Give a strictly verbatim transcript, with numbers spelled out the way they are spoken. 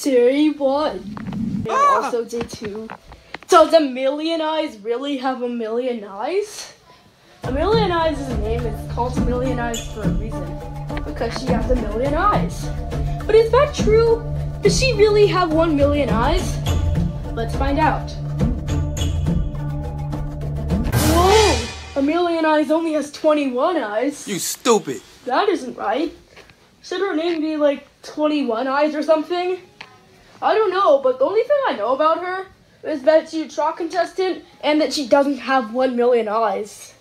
Day one. And Ah! also day two. Does a million eyes really have a million eyes? A million eyes' name is called a million eyes for a reason. Because she has a million eyes. But is that true? Does she really have one million eyes? Let's find out. Whoa! A million eyes only has twenty-one eyes. You stupid. That isn't right. Should her name be like twenty-one eyes or something? I don't know, but the only thing I know about her is that she's a track contestant and that she doesn't have one million eyes.